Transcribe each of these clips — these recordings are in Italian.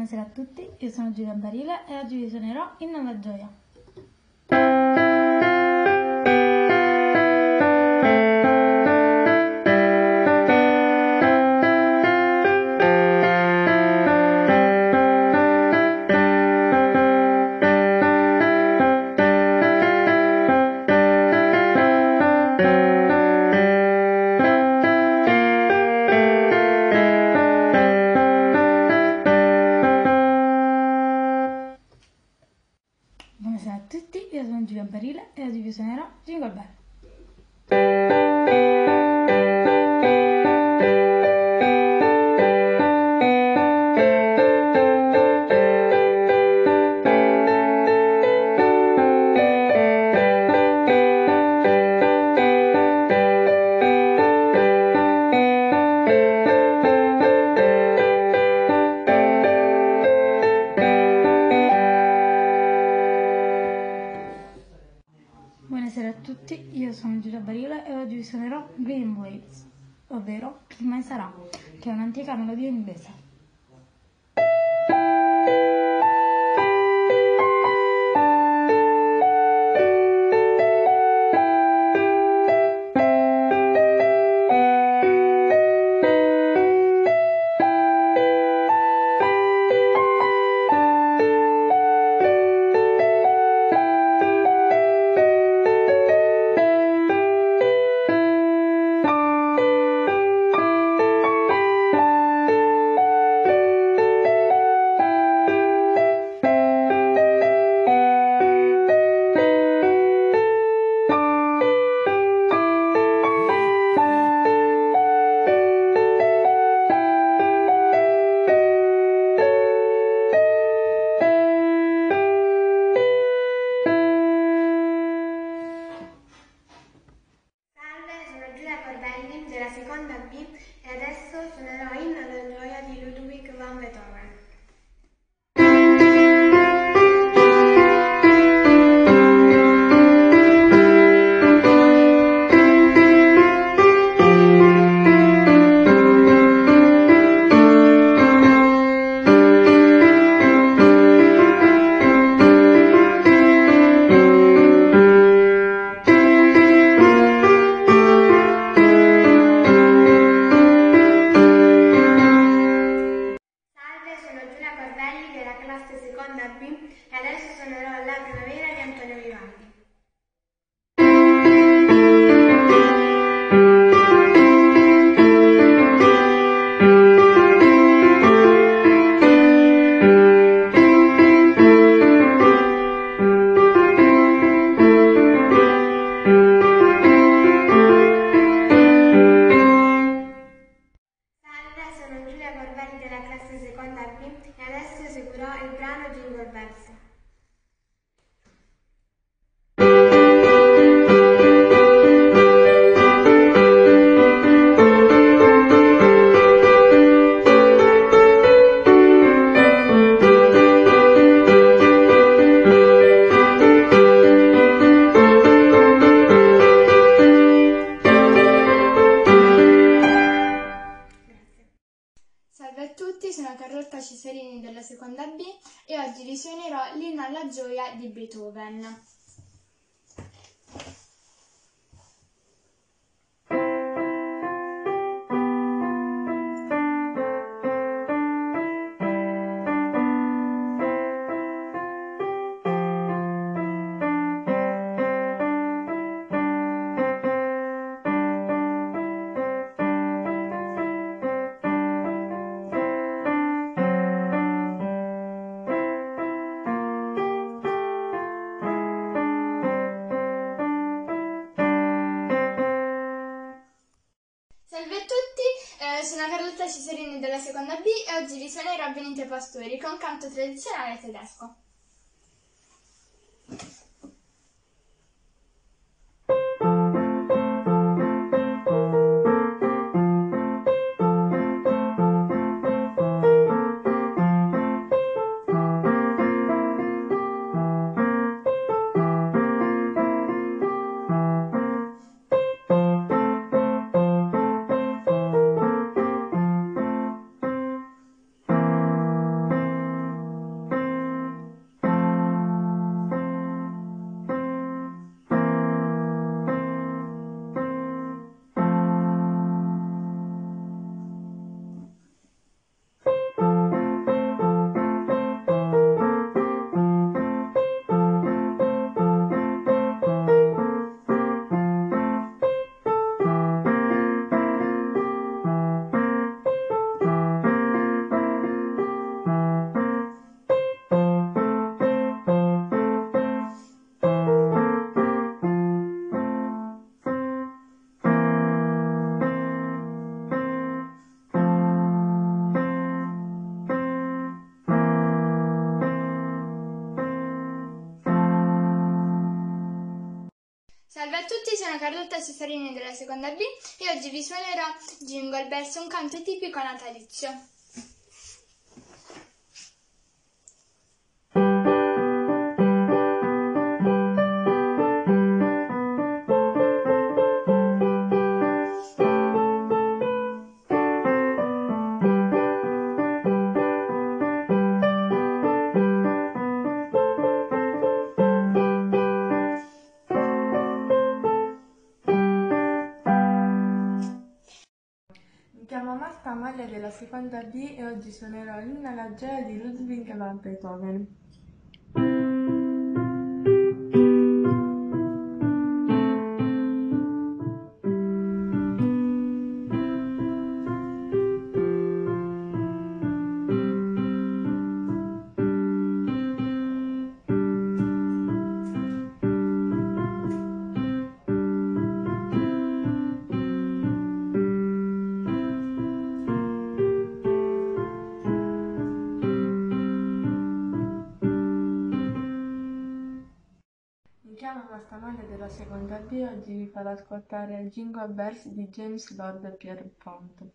Buonasera a tutti, io sono Giulia Barile e oggi vi suonerò Inno alla gioia. Buonasera a tutti, io sono Giulia Barile e oggi vi suonerò Jingle Bell. Buonasera a tutti, io sono Giulia Barile e oggi vi suonerò Green Waves, ovvero Chi mai sarà, che è un'antica melodia inglese. Della seconda B e adesso suonerò Inno alla gioia di Ludwig van Beethoven. Della classe seconda B e adesso suonerò La primavera di Antonio Vivaldi. Sono Giulia Corbelli della classe seconda B e adesso eseguirò il brano Jingle Bells. Salve a tutti, sono Carlotta Cesarini della seconda B e oggi vi suonerò l'Inno alla gioia di Beethoven. Salve a tutti, sono Carlotta Cesarini della seconda B e oggi vi suonerò Venite Pastori con canto tradizionale tedesco. tutti, sono Carlotta Cesarini della seconda B e oggi vi suonerò Jingle Bells, un canto tipico natalizio. Mi chiamo Marta Amalia della seconda B e oggi suonerò l'Inno alla gioia di Ludwig van Beethoven. Mi chiamo Marta Amalia della seconda B e oggi vi farò ascoltare Jingle Bells di James Lord Pierpont.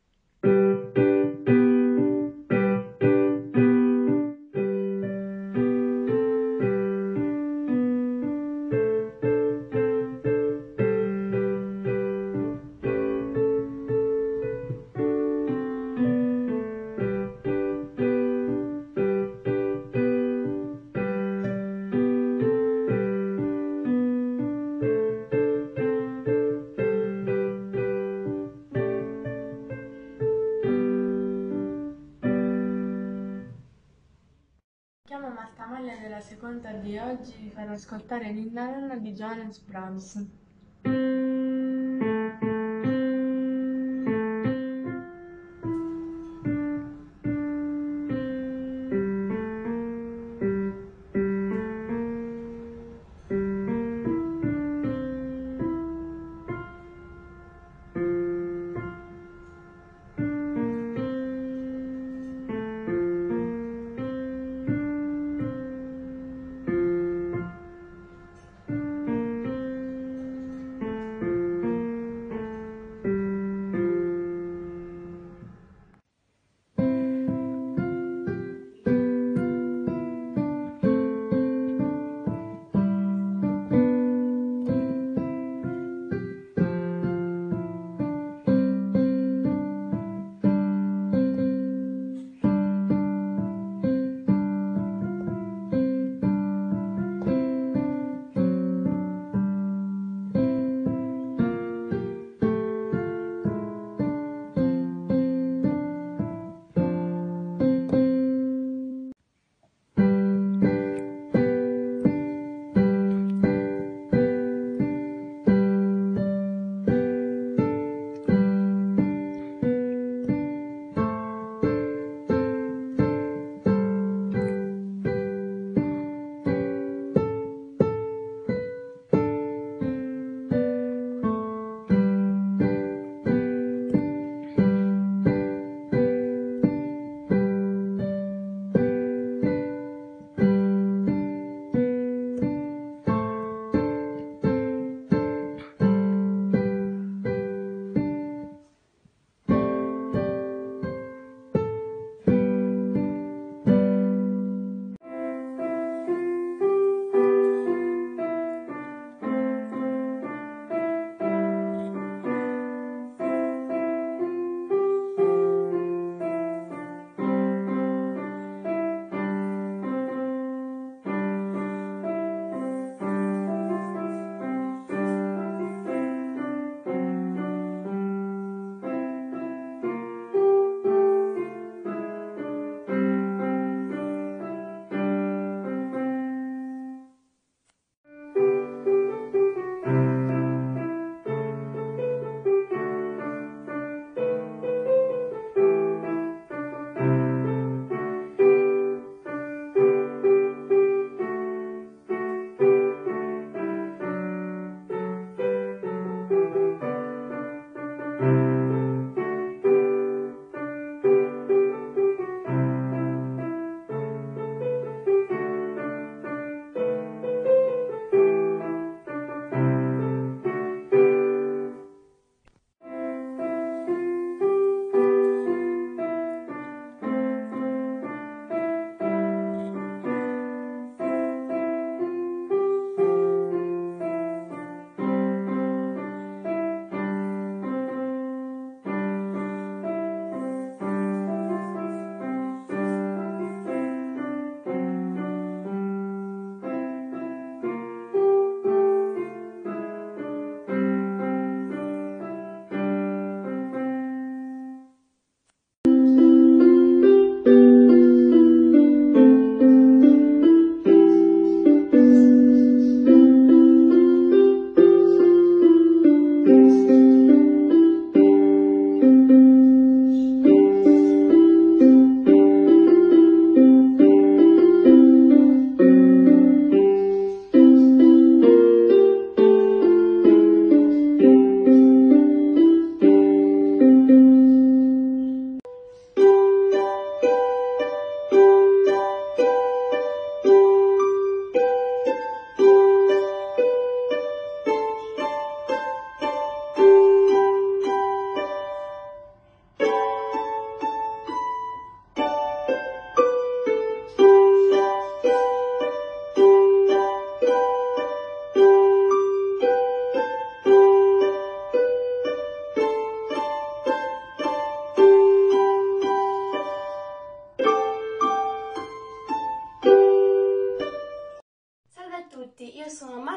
Mi chiamo Marta Amalia della seconda B e oggi vi farò ascoltare l'Inno alla di Johannes Brahms.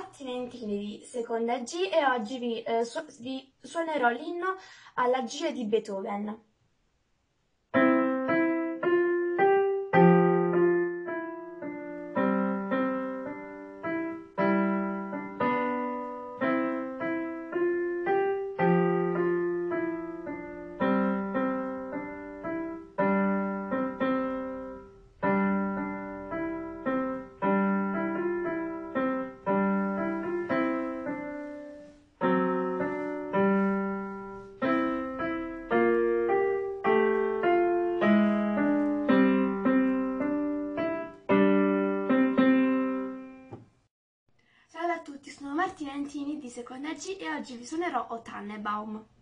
Martina Intini di seconda G e oggi vi suonerò l'inno alla G di Beethoven. Ciao a tutti, sono Martina Intini di seconda G e oggi vi suonerò O Tannenbaum.